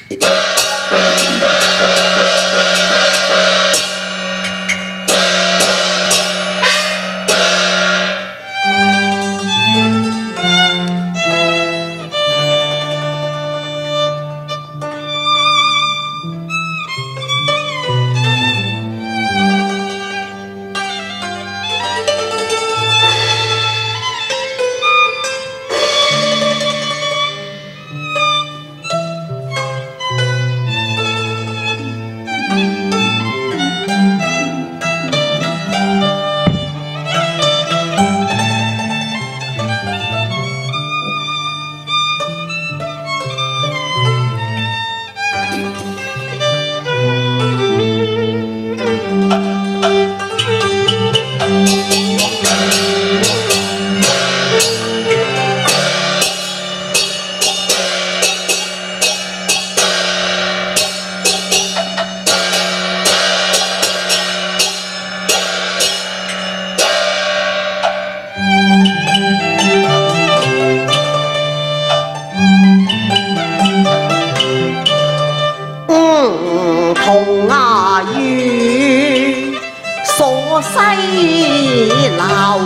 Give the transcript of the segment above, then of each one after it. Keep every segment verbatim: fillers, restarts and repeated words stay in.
同啊于所西流，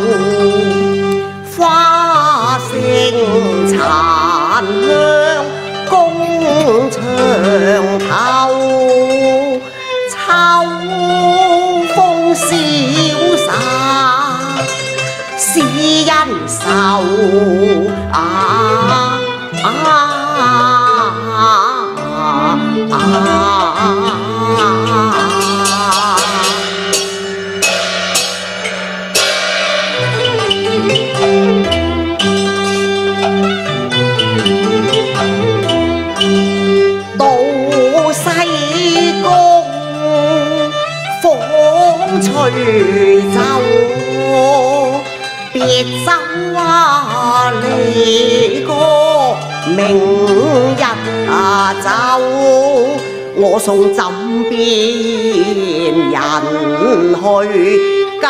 花盛殘香宮牆頭，秋風瀟灑使人愁啊啊啊！到西宮風吹奏，別奏啊離歌明日啊走。我送枕邊人去交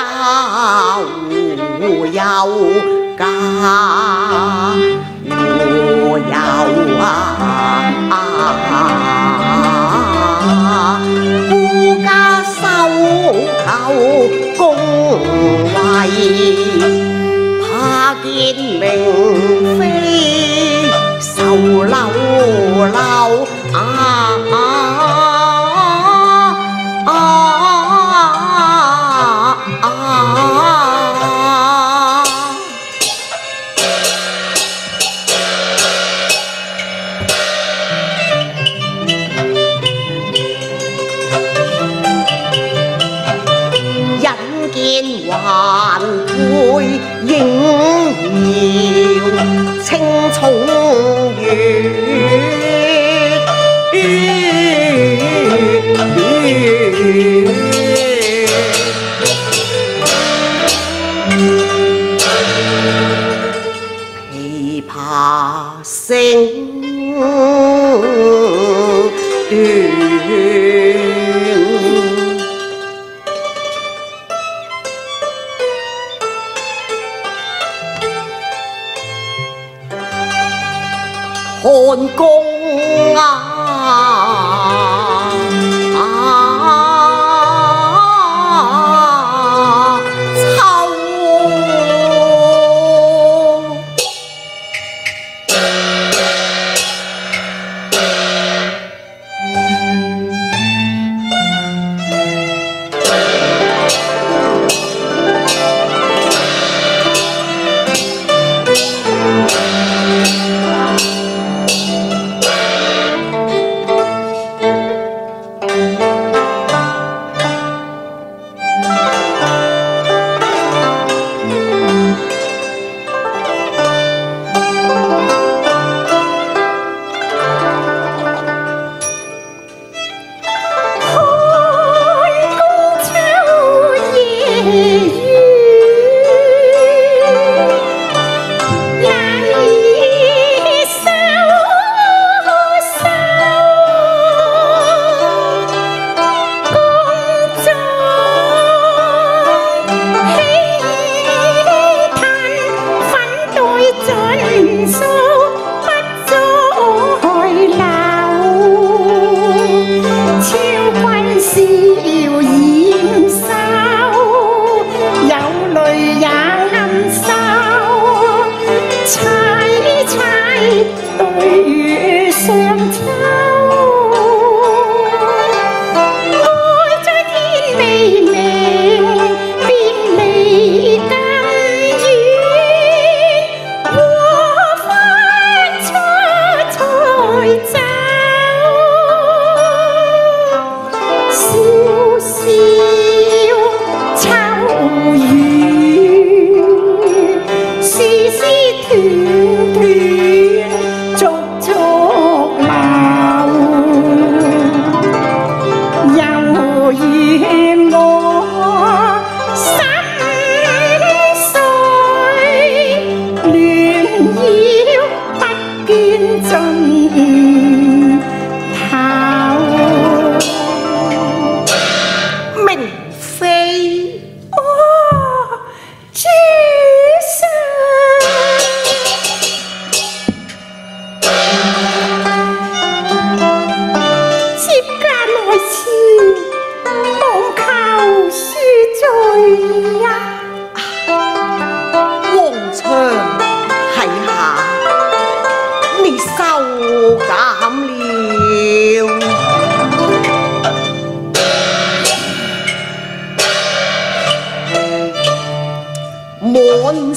友家戶友啊！夫家收求恭維，怕見明妃愁溜溜啊！還會影搖青松月，琵琶聲斷。漢宮啊啊秋，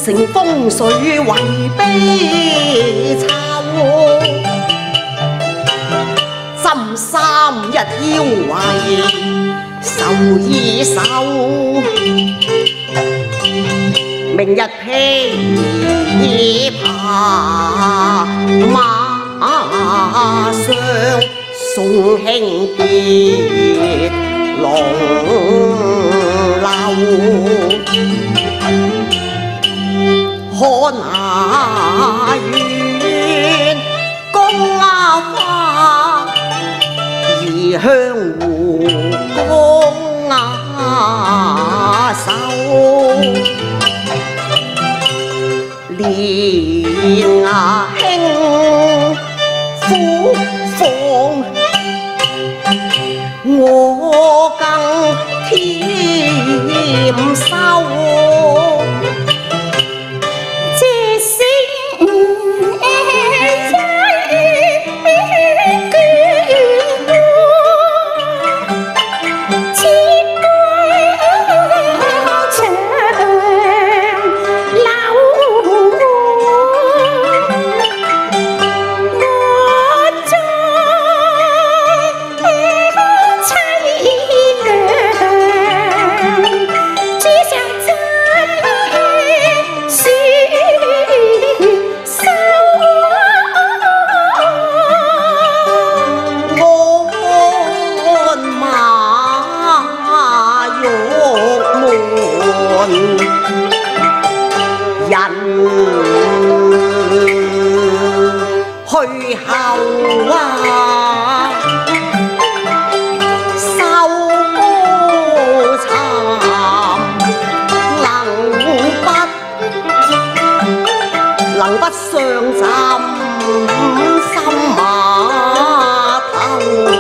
成風水為悲秋，斟三日腰圍愁已瘦，明日披爬馬上送兄別龍樓。可那願公花異鄉胡公啊手，連啊兄苦況我更添羞。去後啊，收蠶能不能不上浸心碼頭。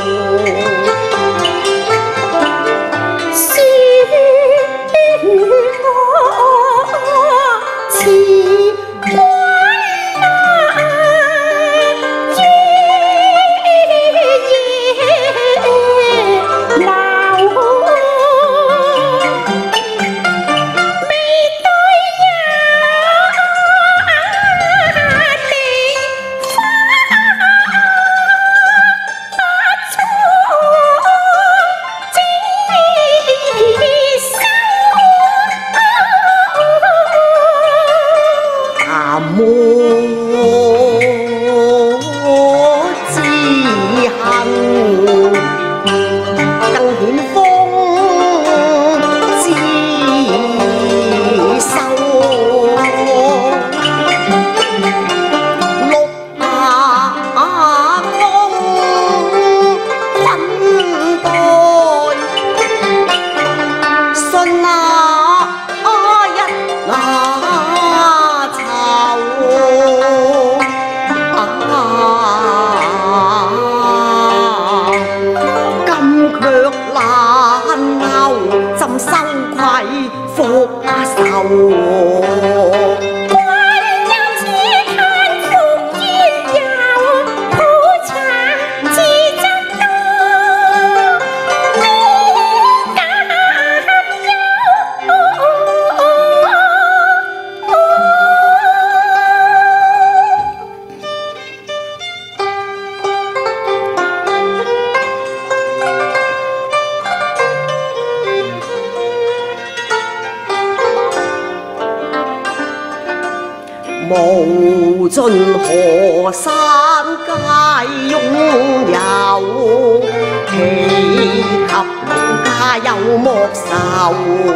無盡河山皆擁有，岂及農家有莫愁？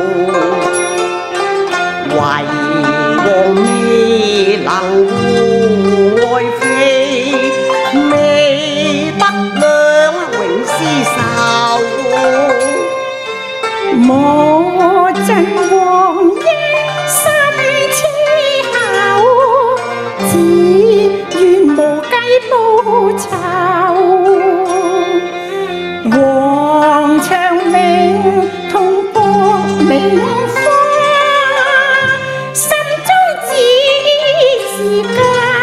唯王未能護愛妃，未得兩永廝守。 莫盡王英心痴厚，只願無計報仇。王長明同薄明花，心中只是教。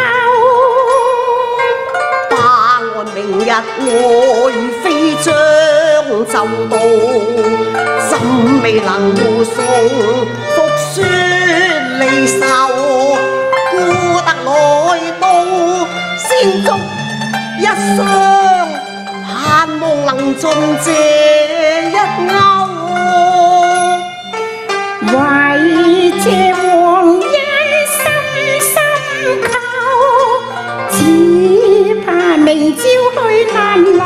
把按明日愛妃將就到，怎未能護送復書離愁？ 盡這一勾， 為這黃人深深扣，只怕明朝去難留。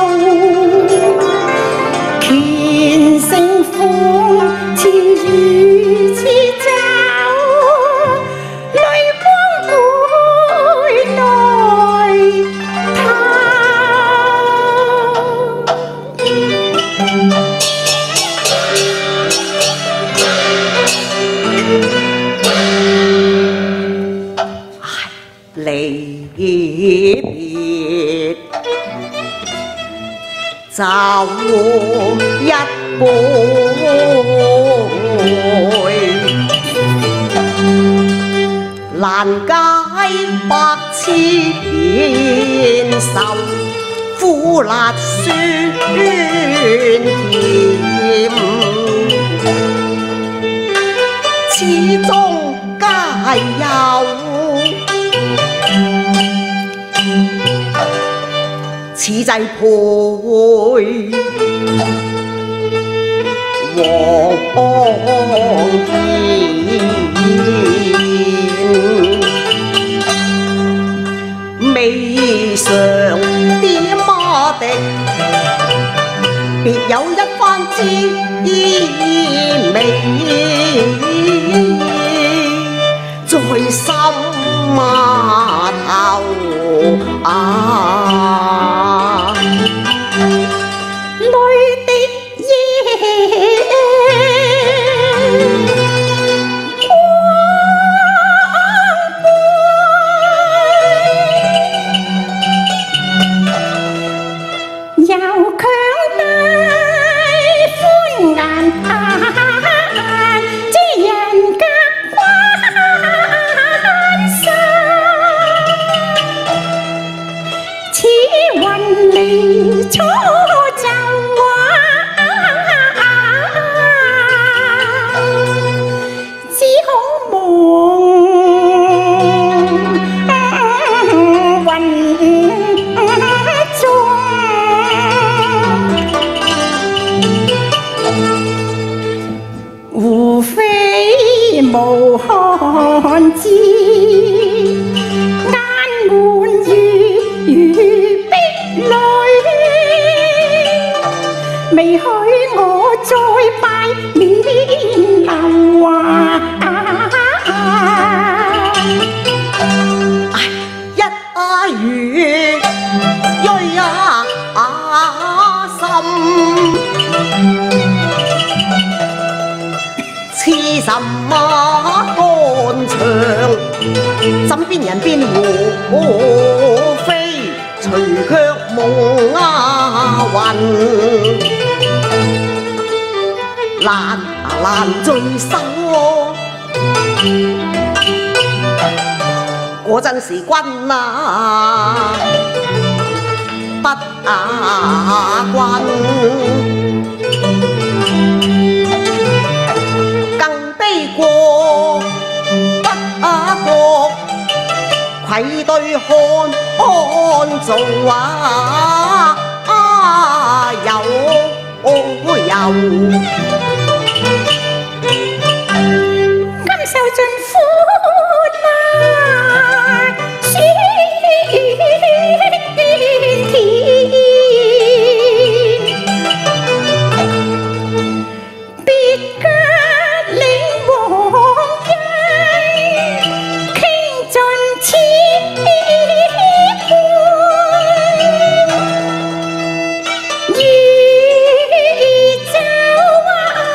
乾盛歡似如此走，淚光背內透。 離別就一杯，難解百千愁，苦辣酸甜，始終皆有。此際配黃葉，未嘗點麼的，別有一番滋味在心碼頭啊！無漢字，眼滿如如碧淚，未許我再拜面流華。 一月銳心，似什麼乾牆？枕邊人邊胡飛，除卻夢啊魂，難難聚首。嗰陣時君啊，不雅君。過不雅國，愧對漢漢族啊！啊有有， 感受盡苦辣酸甜，別家領黃人傾盡千般，如酒啊！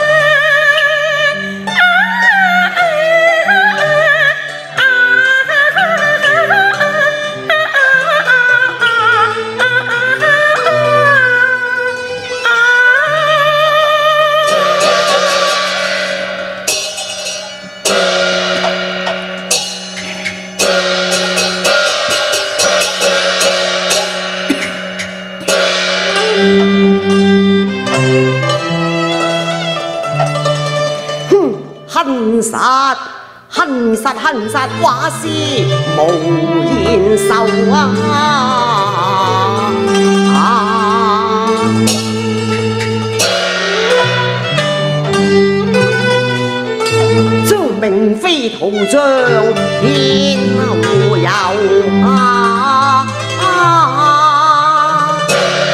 恨殺恨殺恨殺話是無言愁啊！啊圖像天無有啊啊！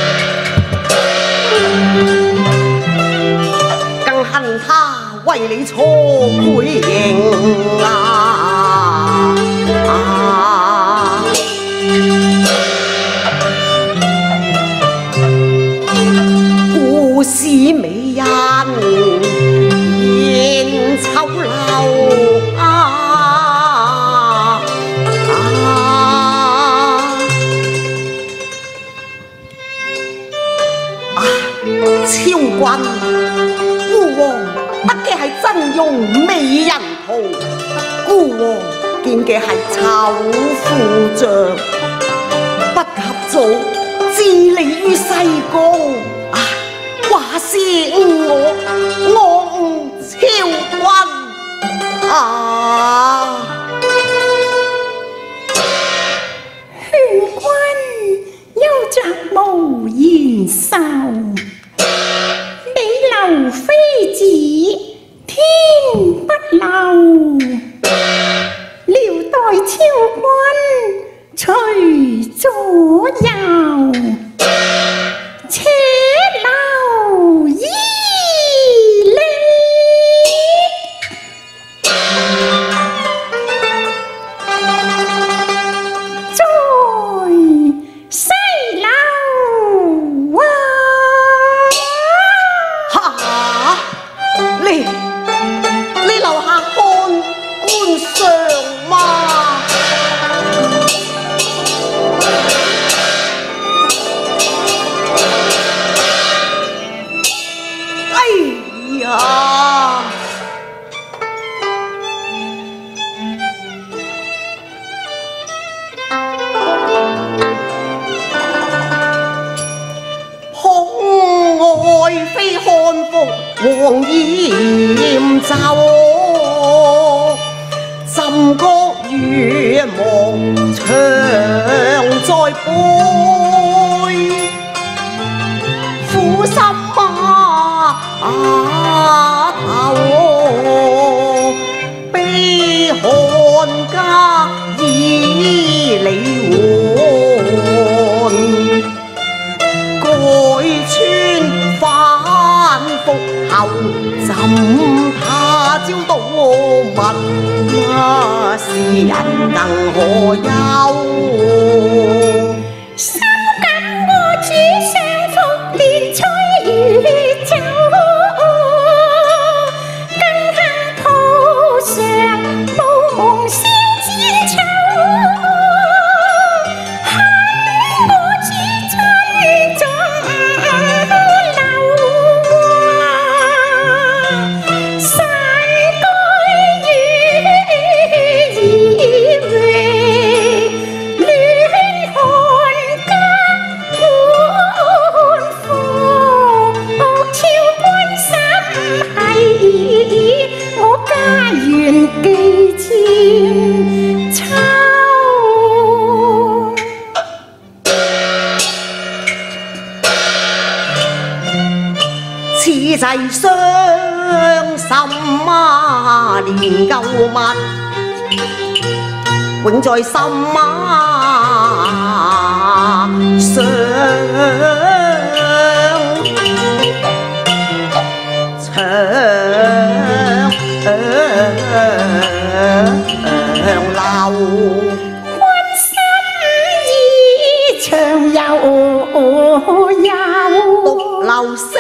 更恨他為你錯配型啊啊！故事美人現醜陋啊啊！啊！超君，孤王得嘅係真容美人圖，孤王見嘅係醜婦像，不及早置你於西宮。啊！話是我我超君啊！ 勸君休着無言愁，你留妃子天不留，聊待超君隨左右，且留意你。在西樓啊！ 哈！你你留下看官上嘛？哎呀！空愛妃漢服黃艷袖，浸國月望長在背，苦心碼頭，悲漢家以離換，改穿反覆後，怎他朝到物？是人更可憂。 心感我主相服，連吹與酒，更恨途上無夢燒煎草。恨我主親總留啊，散居於異域，戀漢家官服，超君心繫我家園寄千秋。 此際傷心啊，連舊物永在心啊上。長流君心意長悠悠， 獨留星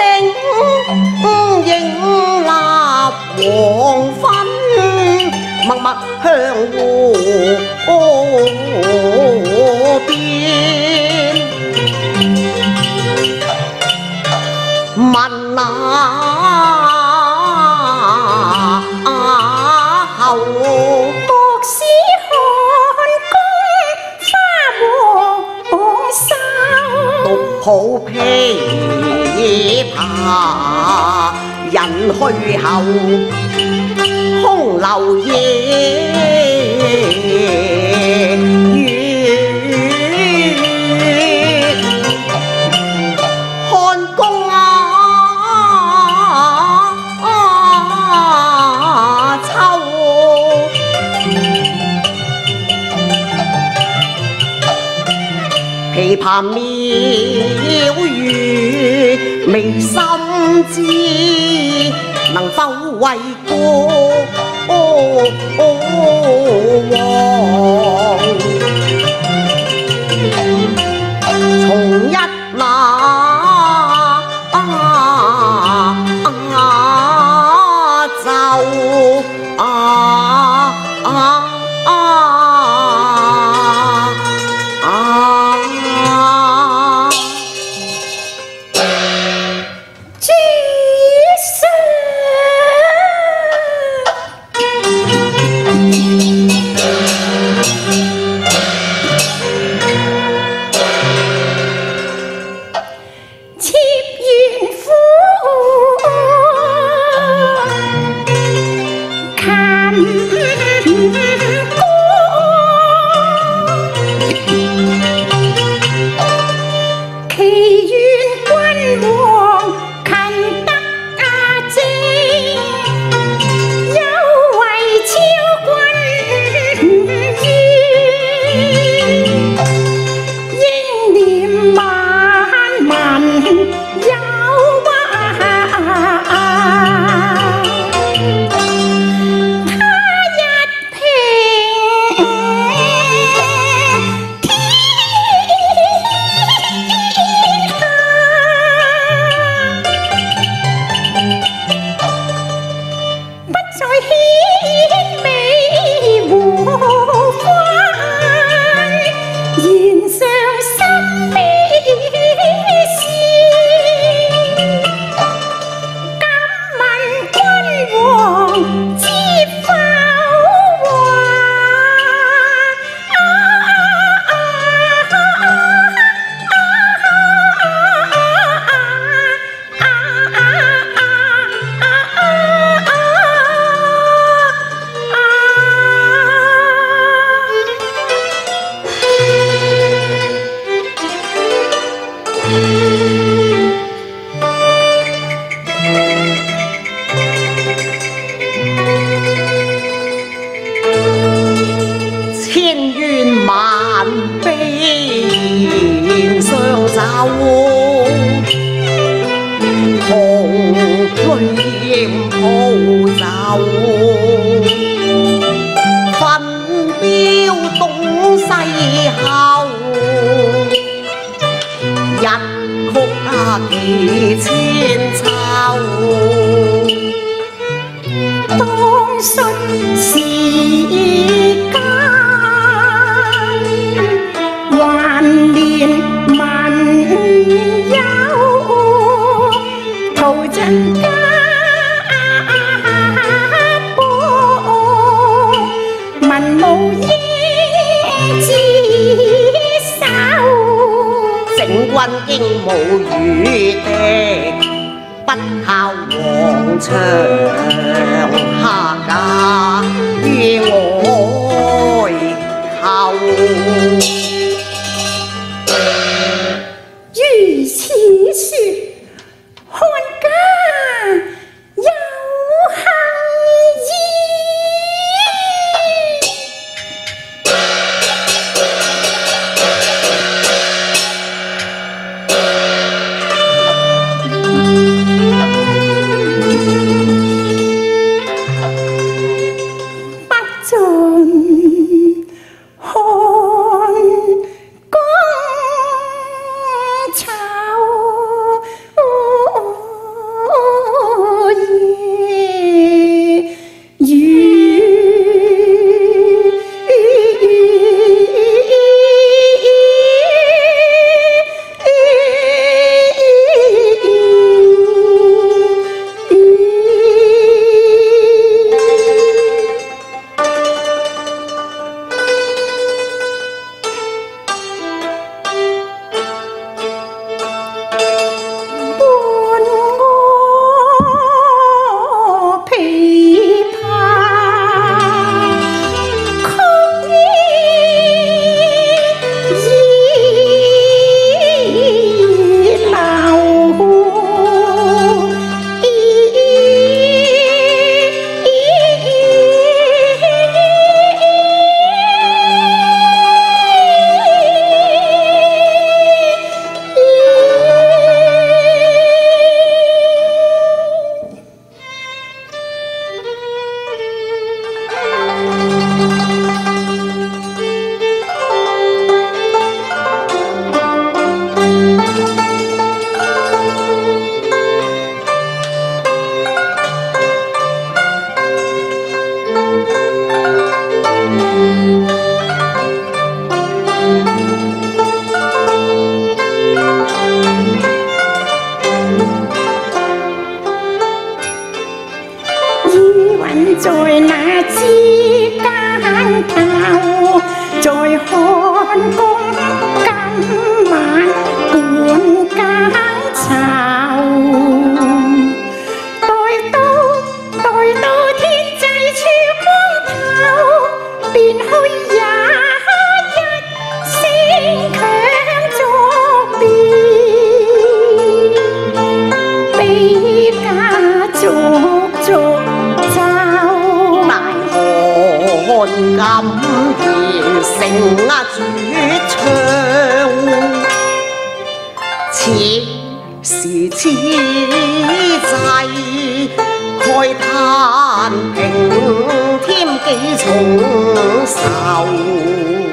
映立黃昏，默默向湖邊問那後。 莫使漢宮花黃瘦， 獨抱琵琶人去後，空留夜月。漢宮啊，秋未怕妙语未心知，能否为国王？从一那。 看在那枝間頭，在看公今晚管間巢，待到待到天際曙光頭，便去也一聲強作別，悲家逐逐走。 奈何今夜成啊絕唱，此時此際慨嘆平添幾重愁。